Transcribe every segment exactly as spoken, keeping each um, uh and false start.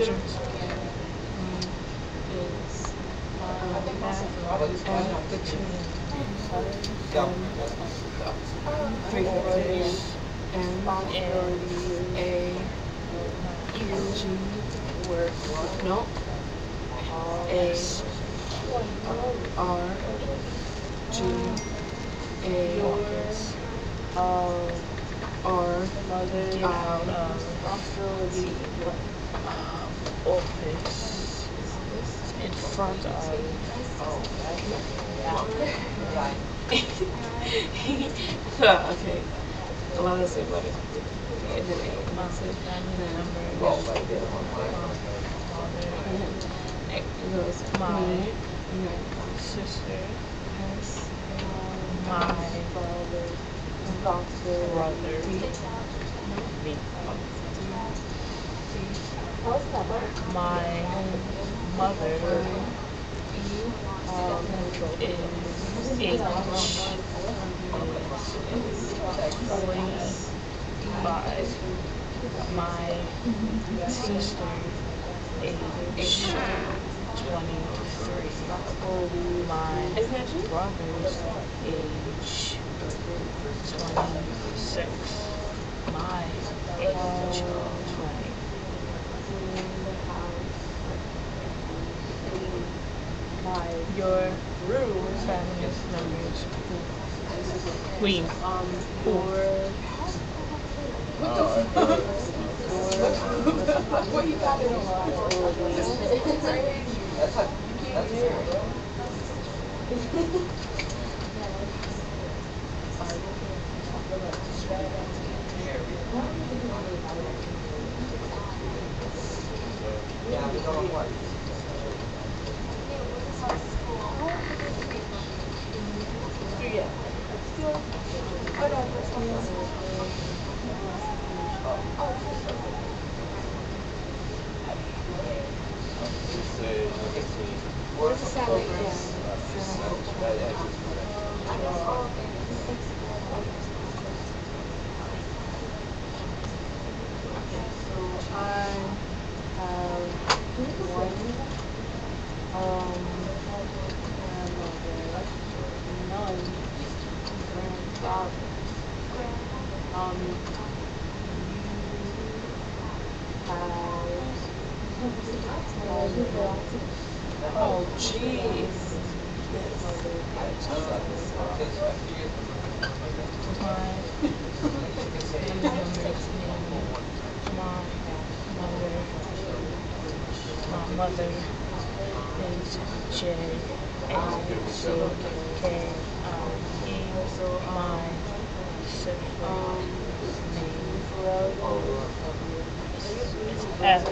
majors. Is math and fiction and three quarters and a G work no A R G A R R get out of the office in front of okay. A lot of the same letters. And then A. And then C. Family member. Yeah, like that. It goes my sister. Yes. My brother. Brother. Me. My mother um, is age forty-five. My sister age twenty-three. My brother's age twenty-six. My age twenty. Your family members. Queen. Um, or what the fuck? What you got in a lot oh, jeez. My mother is J A C K I E. My sibling name is F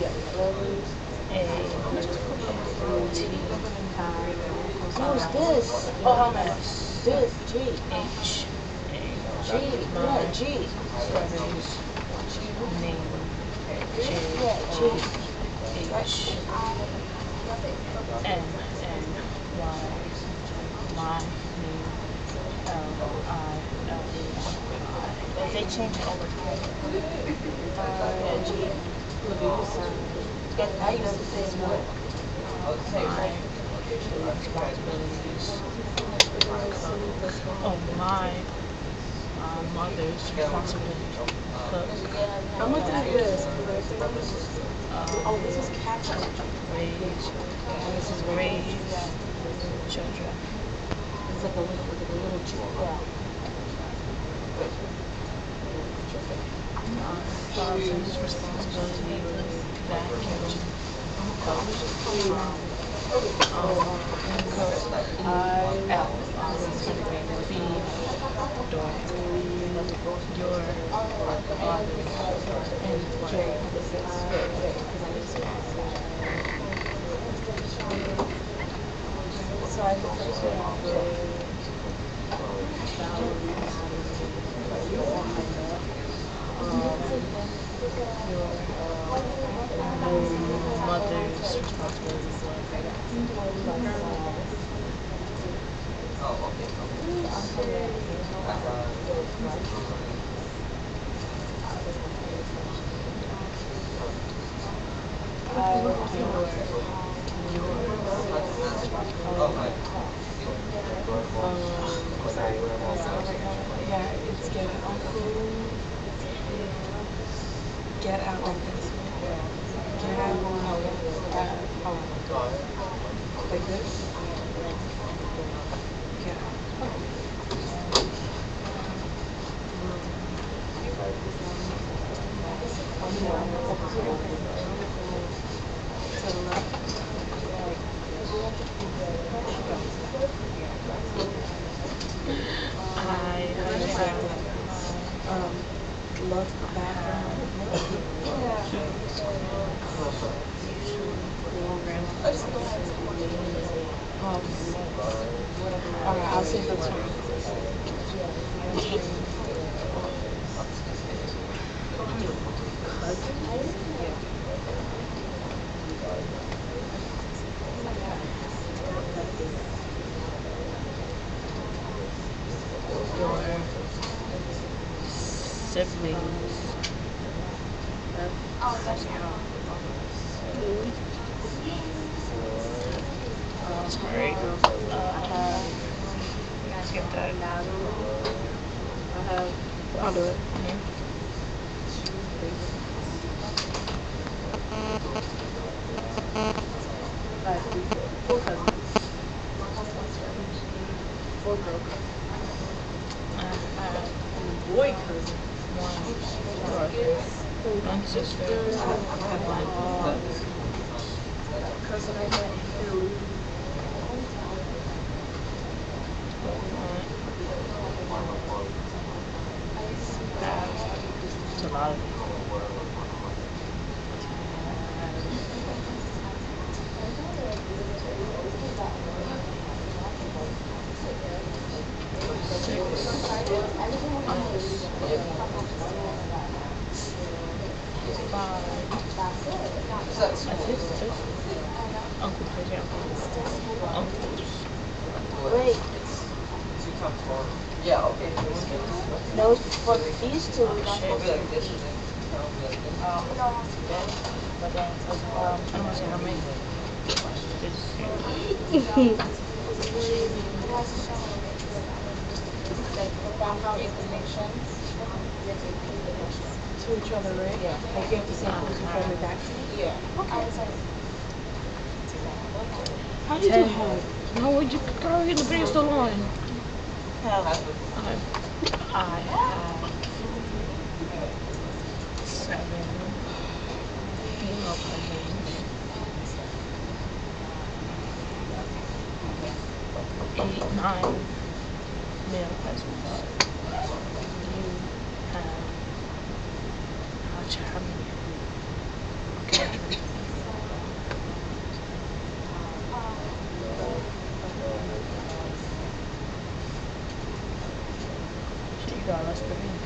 A T I. Who's this? Oh, how much? This, G. H A. G. My Yeah, G. brother's name J G. H N N Y. My name L I L I. They change it all the time. Uh, G. I used to say more. My responsibilities. Oh, my uh, mother's responsibilities. Cook. I'm looking at this. Um, Oh, this is cat children. Raise. And this is Raise children. It's like a little, like a little child. Uh, father's responsibility. Vacuum. Cook. Um, cook. I L. Feed. Dog. Your father. And J. So I think that's your mother's responsibilities. Oh, okay. Um, sorry, what's the other one? Yeah, it's get uncle. Get out like this. Get out. Oh, uh, oh. Like this. Get out. To the left. I Um, look background. Um, alright, I'll say the two. your siblings. Sorry. Uh, you guys get that? I have, I'll do it. I have three, four cousins. Four girl cousins. I have And a boy cousin. one brother, one sister. I have one cousin I met who It's a lot of people. Five. A sister. Uncle, crazy uncle. Uncles. Wait, Two times four. Yeah, okay. no, for these two, we're not It'll supposed be to. like this, and then it'll be like this. Um, but then, um, I don't see how many. to each other, right? Yeah. Like you have to say who's your family back to you? Yeah. Okay. How did you Ten. have? No, would you girl, get the video still on? Have I, I have seven female cousins, eight, nine male cousins. You have, how much, how many? Okay. Shit, you got less than me.